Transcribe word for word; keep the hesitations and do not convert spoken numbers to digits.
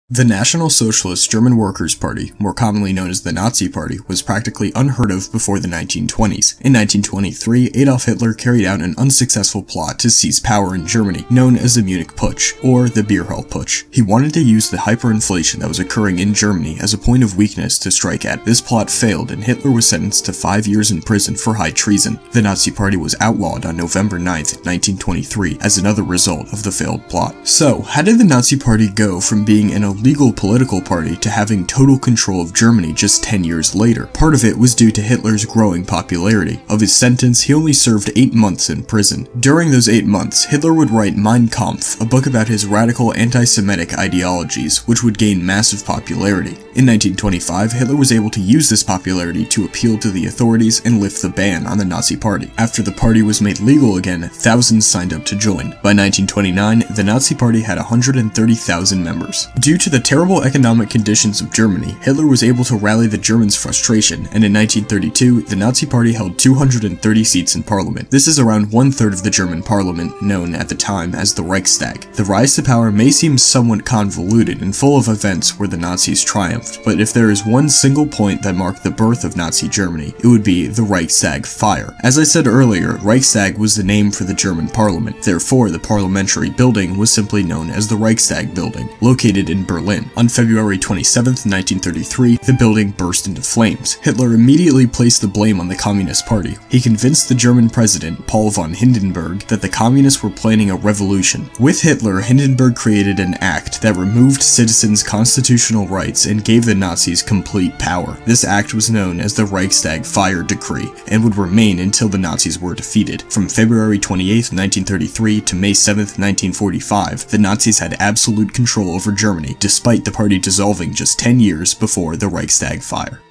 The National Socialist German Workers' Party, more commonly known as the Nazi Party, was practically unheard of before the nineteen twenties. In nineteen twenty-three, Adolf Hitler carried out an unsuccessful plot to seize power in Germany, known as the Munich Putsch, or the Beer Hall Putsch. He wanted to use the hyperinflation that was occurring in Germany as a point of weakness to strike at. This plot failed, and Hitler was sentenced to five years in prison for high treason. The Nazi Party was outlawed on November ninth, nineteen twenty-three, as another result of the failed plot. So, how did the Nazi Party go from being an legal political party to having total control of Germany just ten years later? Part of it was due to Hitler's growing popularity. Of his sentence, he only served eight months in prison. During those eight months, Hitler would write Mein Kampf, a book about his radical anti-Semitic ideologies, which would gain massive popularity. In nineteen twenty-five, Hitler was able to use this popularity to appeal to the authorities and lift the ban on the Nazi Party. After the party was made legal again, thousands signed up to join. By nineteen twenty-nine, the Nazi Party had one hundred thirty thousand members. Due to the terrible economic conditions of Germany, Hitler was able to rally the Germans' frustration, and in nineteen thirty-two, the Nazi Party held two hundred thirty seats in parliament. This is around one-third of the German parliament, known at the time as the Reichstag. The rise to power may seem somewhat convoluted and full of events where the Nazis triumphed, but if there is one single point that marked the birth of Nazi Germany, it would be the Reichstag Fire. As I said earlier, Reichstag was the name for the German parliament, therefore the parliamentary building was simply known as the Reichstag building, located in Berlin. On February twenty-seventh, nineteen thirty-three, the building burst into flames. Hitler immediately placed the blame on the Communist Party. He convinced the German president, Paul von Hindenburg, that the Communists were planning a revolution. With Hitler, Hindenburg created an act that removed citizens' constitutional rights and gave the Nazis complete power. This act was known as the Reichstag Fire Decree, and would remain until the Nazis were defeated. From February twenty-eighth, nineteen thirty-three to May seventh, nineteen forty-five, the Nazis had absolute control over Germany, despite the party dissolving just ten years before the Reichstag fire.